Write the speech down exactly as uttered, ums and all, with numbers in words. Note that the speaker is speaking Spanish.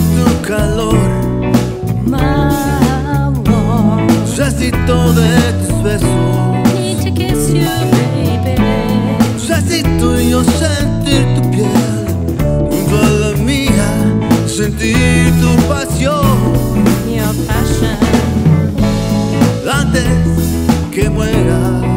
tu calor, my amor. Necesito de tus besos, Need to kiss you, baby. necesito yo sentir tu piel junto a la mía, sentir tu pasión. Your passion. Antes que muera